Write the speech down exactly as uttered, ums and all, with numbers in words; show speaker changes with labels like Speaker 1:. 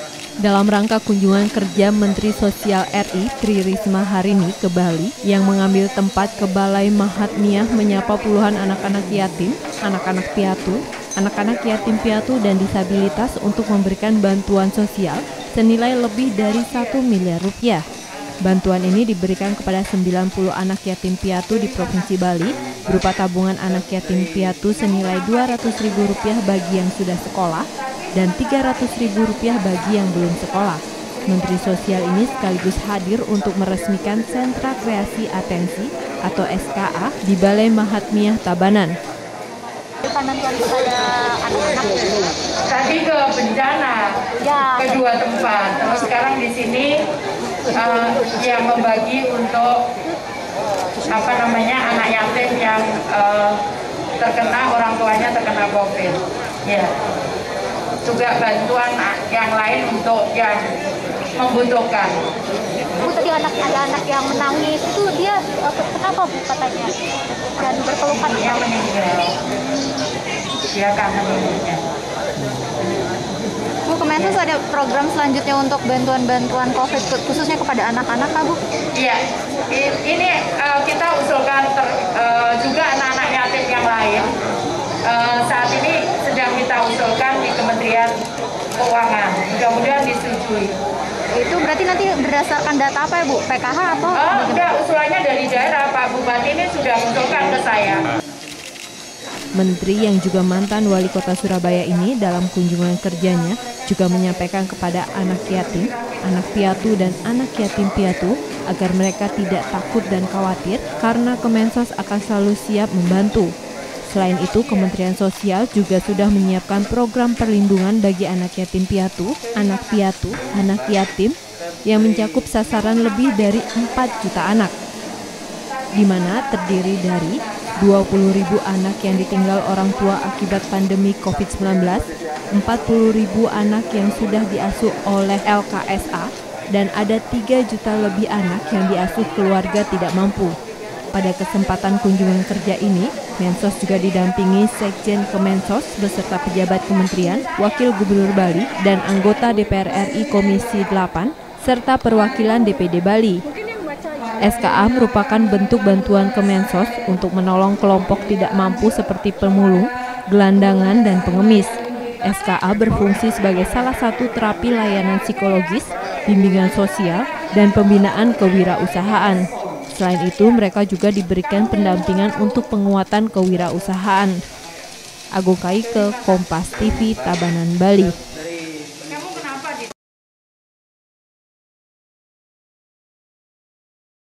Speaker 1: Dalam rangka kunjungan kerja Menteri Sosial R I Tri Risma hari ini ke Bali yang mengambil tempat ke Balai Mahatmiyah menyapa puluhan anak-anak yatim, anak-anak piatu, anak-anak yatim piatu dan disabilitas untuk memberikan bantuan sosial senilai lebih dari satu miliar rupiah. Bantuan ini diberikan kepada sembilan puluh anak yatim piatu di Provinsi Bali berupa tabungan anak yatim piatu senilai dua ratus ribu rupiah bagi yang sudah sekolah dan tiga ratus ribu rupiah bagi yang belum sekolah. Menteri Sosial ini sekaligus hadir untuk meresmikan Sentra Kreasi Atensi atau S K A di Balai Mahatmiyah Tabanan.
Speaker 2: Tadi ke bencana, ya. Kedua tempat. Terus sekarang di sini uh, yang membagi untuk apa namanya anak yatim yang uh, terkena orang tuanya terkena COVID. Ya. Juga bantuan yang lain untuk yang membutuhkan.
Speaker 3: Bu, tadi anak ada anak yang menangis itu dia kenapa Bu katanya dan berkeluhan
Speaker 2: yang meninggal. Dia kangen ibunya.
Speaker 3: Bu, Kemensos ada program selanjutnya untuk bantuan-bantuan COVID khususnya kepada anak-anak, Kak, Bu?
Speaker 2: Iya, ini uh, kita usulkan ter, uh, juga anak-anak yatim yang lain. Uh, saat ini sedang kita usulkan di Kementerian Keuangan, mudah-mudahan disetujui.
Speaker 3: Itu berarti nanti berdasarkan data apa ya Bu? P K H atau?
Speaker 2: Oh, enggak, usulannya dari daerah, Pak Bupati ini sudah usulkan ke saya.
Speaker 1: Menteri yang juga mantan wali kota Surabaya ini dalam kunjungan kerjanya juga menyampaikan kepada anak yatim, anak piatu dan anak yatim piatu agar mereka tidak takut dan khawatir karena Kemensos akan selalu siap membantu. Selain itu, Kementerian Sosial juga sudah menyiapkan program perlindungan bagi anak yatim piatu, anak piatu, anak yatim yang mencakup sasaran lebih dari empat juta anak, di mana terdiri dari dua puluh ribu anak yang ditinggal orang tua akibat pandemi covid sembilan belas, empat puluh ribu anak yang sudah diasuh oleh L K S A, dan ada tiga juta lebih anak yang diasuh keluarga tidak mampu. Pada kesempatan kunjungan kerja ini, Mensos juga didampingi Sekjen Kemensos beserta pejabat kementerian, Wakil Gubernur Bali, dan anggota D P R R I Komisi delapan, serta perwakilan D P D Bali. S K A merupakan bentuk bantuan Kemensos untuk menolong kelompok tidak mampu seperti pemulung, gelandangan, dan pengemis. S K A berfungsi sebagai salah satu terapi layanan psikologis, bimbingan sosial, dan pembinaan kewirausahaan. Selain itu, mereka juga diberikan pendampingan untuk penguatan kewirausahaan. Agung Kaike, Kompas T V, Tabanan, Bali.